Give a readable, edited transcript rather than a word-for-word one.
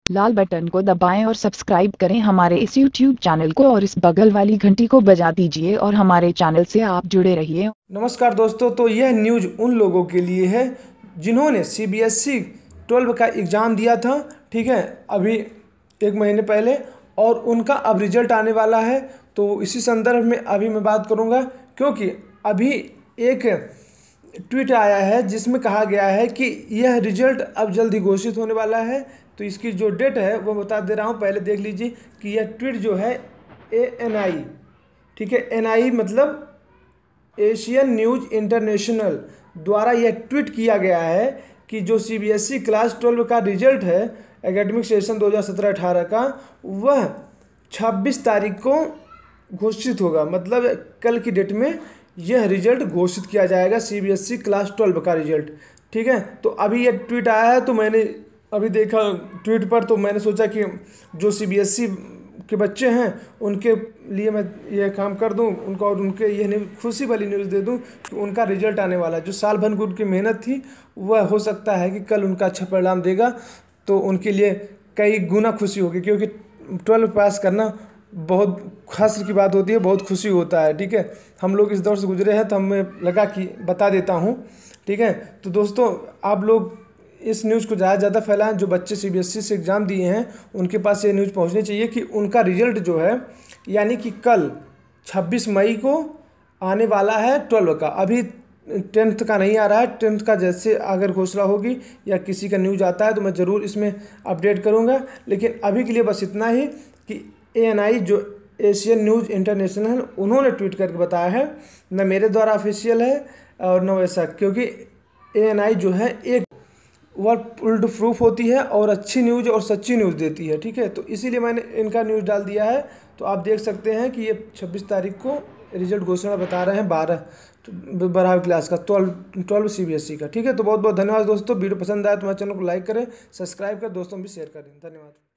लाल button को दबाएं और सब्सक्राइब करें हमारे इस YouTube चैनल को और इस बगल वाली घंटी को बजा दीजिए और हमारे चैनल से आप जुड़े रहिए। नमस्कार दोस्तों, तो यह न्यूज़ उन लोगों के लिए है जिन्होंने CBSE 12 का एग्ज़ाम दिया था, ठीक है, अभी 1 महीने पहले, और उनका अब रिजल्ट आने वाला है। तो इसी संदर्भ में अभी मैं बात करूंगा, क्योंकि अभी एक ट्वीट आया है जिसमें कहा गया है कि यह रिजल्ट अब जल्दी घोषित होने वाला है। तो इसकी जो डेट है वो बता दे रहा हूँ, पहले देख लीजिए कि यह ट्वीट जो है ANI, ठीक है, NI मतलब एशियन न्यूज इंटरनेशनल द्वारा यह ट्वीट किया गया है कि जो CBSE क्लास 12 का रिजल्ट है एकेडमिक सेशन 2017-18 का, वह 26 तारीख को घोषित होगा। मतलब कल की डेट में यह रिजल्ट घोषित किया जाएगा, CBSE क्लास 12 का रिजल्ट, ठीक है। तो अभी यह ट्वीट आया है, तो मैंने अभी देखा ट्वीट पर, तो मैंने सोचा कि जो CBSE के बच्चे हैं उनके लिए मैं यह काम कर दूं उनको, और उनके यह खुशी वाली न्यूज़ दे दूं कि उनका रिजल्ट आने वाला है। जो साल भर की उनकी मेहनत थी वह हो सकता है कि कल उनका अच्छा परिणाम देगा, तो उनके लिए कई गुना खुशी होगी, क्योंकि 12 पास करना बहुत खास की बात होती है, बहुत खुशी होता है, ठीक है। हम लोग इस दौर से गुजरे हैं तो हमें लगा कि बता देता हूँ, ठीक है। तो दोस्तों, आप लोग इस न्यूज़ को ज़्यादा से ज़्यादा फैलाएं। जो बच्चे CBSE से एग्ज़ाम दिए हैं उनके पास ये न्यूज़ पहुंचनी चाहिए कि उनका रिजल्ट जो है, यानी कि कल 26 मई को आने वाला है 12 का। अभी 10th का नहीं आ रहा है। 10th का जैसे अगर घोषणा होगी या किसी का न्यूज़ आता है तो मैं ज़रूर इसमें अपडेट करूँगा। लेकिन अभी के लिए बस इतना ही कि ANI जो एशियन न्यूज़ इंटरनेशनल, उन्होंने ट्वीट करके बताया है, न मेरे द्वारा ऑफिशियल है और न वैसा, क्योंकि ANI जो है एक वह पुल्ड प्रूफ होती है और अच्छी न्यूज़ और सच्ची न्यूज़ देती है, ठीक है। तो इसीलिए मैंने इनका न्यूज़ डाल दिया है। तो आप देख सकते हैं कि ये 26 तारीख को रिजल्ट घोषणा बता रहे हैं 12वीं क्लास का, 12 CBSE का, ठीक है। तो बहुत बहुत धन्यवाद दोस्तों। वीडियो पसंद आया तो हमारे चैनल को लाइक करें, सब्सक्राइब करें, दोस्तों भी शेयर करें। धन्यवाद।